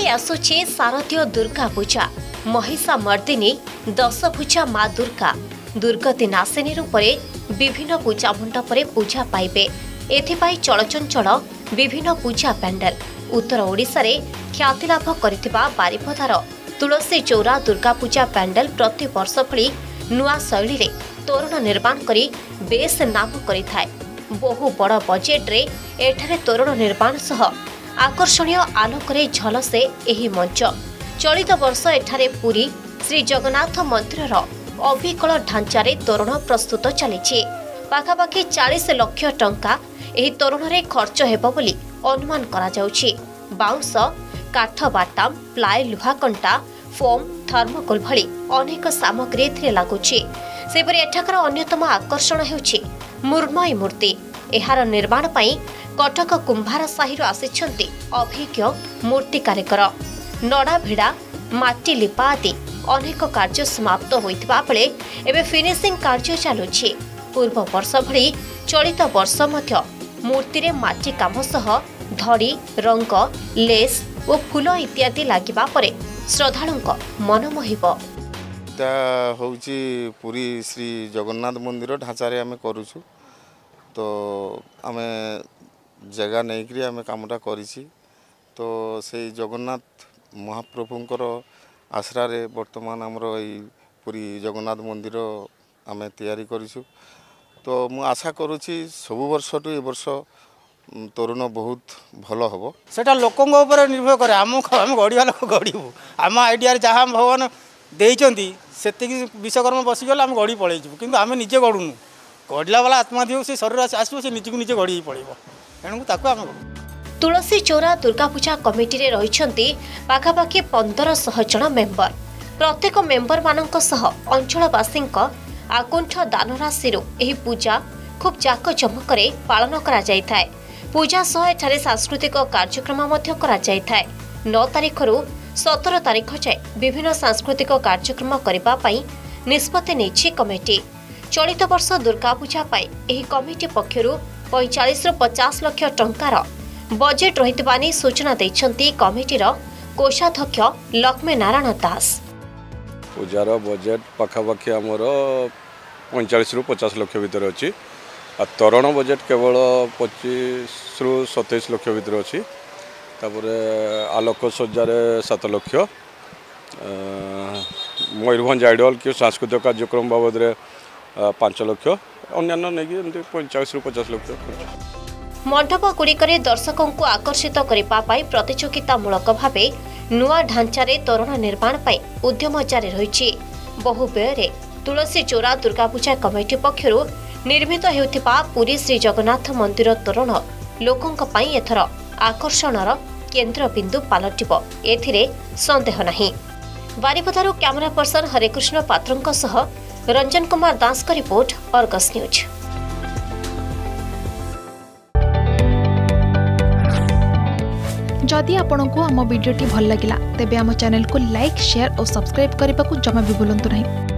आसुचे शारदीय दुर्गा पूजा महिषा मर्दिनी दशभुजा माँ दुर्गा दुर्गति नाशिनी रूपे विभिन्न पूजा मंडपरे पूजा पाइबे। एथिपाई चलचंचल विभिन्न पूजा पैंडल उत्तर ओडिशा रे ख्याति लाभ करिथिबा बारिपदार तुलसी चौरा दुर्गा पूजा पैंडल प्रति वर्ष भली नुआ शैली रे तोरण निर्माण करी बेस नाम करिथाय। बहु बड़ बजेट रे एठारे तोरण निर्माण सह आकर्षणीय आलोकरे झलसे एही मंच। चलित वर्ष एठारे पुरी श्री जगन्नाथ मंदिरर अविकल ढांचारे तोरण प्रस्तुत चलीछि। पाखापाखि 40 लाख टंका एही तोरणरे खर्च हेबो बोली अनुमान करा जाउछि। बाउंस काठ बाटाम प्लाय लुहाकंटा फोम थर्मोकोल भली अनेक सामग्री एथिरे लागुछि। सेपरि एठाकर अन्यतम आकर्षण हेउछि मुर्मयी मूर्ति। एहार निर्माण पई कटक कुंभार साहिर आसिछन्ति अभिज्ञ मूर्ति कारीगर। नड़ा भिड़ा माटी लिपा आदि अनेक कार्य समाप्त होइतिबा बेले एबे फिनिशिंग कार्य चालुछि। पूर्व वर्ष भली चलित वर्ष मध्य मूर्ति रे माटी काम सह धड़ी रंग लेस और फूल इत्यादि लागिबा परे श्रद्धालुंक मन मोहिब। ता होउची पुरी श्री जगन्नाथ मंदिर ढांचारे आमे करूछु। तो आमे जगह नहीं करी आमे कामटा करिछि। तो से जगन्नाथ महाप्रभुंकर आश्रा रे वर्तमान हमरो ई पुरी जगन्नाथ मंदिर आमे तैयारी करिछु। तो मु आशा करूछि सब वर्ष टू ए वर्ष तोरण बहुत भलो हबो। सेटा लोकंग ऊपर निर्भर करे। हम गढ़िया लोक गढ़िबू आम आइडिया जहाँ भगवान देइचंती सेतिकी विश्वकर्मा बसी गले हम गढ़ी पळेइछु। किंतु आमे निजे गढ़ुनु गढ़ला वाला आत्मा दियो से शरीर आसो से निजे को निजे गढ़ी पळेइबो। एणु ताको आमे तुलसी चौरा दुर्गा पूजा कमिटी रे रहिछंती पाखापाखि 1500 जन मेंबर। प्रत्येक मेंबर मानक सह अंचलवासींक आकुंठ दान राशिरु एही पूजा खूब जाकजमकरे पालन करा जायथाय। पूजा सह एठारे सांस्कृतिक कार्यक्रम मध्य करा जायथाय। 9 तारिखरु 17 तारिख जाए विभिन्न सांस्कृतिक कार्यक्रम करबा पई निष्पत्ति नेछि कमिटी। चलित वर्ष दुर्गा पूजा पाई एही कमिटी पक्षरु 45 ରୁ 50 लाख टंकार बजेट रहितबानी सूचना दैछंती कमिटीर कोषाध्यक्ष लक्ष्मी नारायण दास। पूजार बजेट पाखापाखि आमर 45 ରୁ 50 लाख भितर अछि। आ तोरण बजेट केवल 25 ରୁ 27 लाख भितर अछि। तापरे आलोक सज्जार 7 लाख। मयूरभंज आइडल कि सांस्कृतिक कार्यक्रम बाबद 5 लाख अन्यान्य नहीं 45 ରୁ 50 लाख। मंडप गुड़िकरे दर्शकों को आकर्षित करने प्रतियोगितामूलक भावे नुआ ढांचारे तोरण निर्माण पाई उद्यम जारी रही। बहु व्यय तुलसी चौरा दुर्गा पूजा कमिटी पक्षरु निर्मित हेउथिबा पुरी श्री जगन्नाथ मंदिर तोरण लोकों पई एथर आकर्षणर केंद्र बिंदु पालटिबो एथिरे संदेह नहीं। बारिपदारु कैमरा पर्सन हरेकृष्ण पात्रंक सह रंजन कुमार दास का रिपोर्ट अर्गस न्यूज। जदि आपंक आम भिडी भल लगा तेब आम चैनल को लाइक शेयर और सब्सक्राइब करने को जमा भी भूलु नहीं।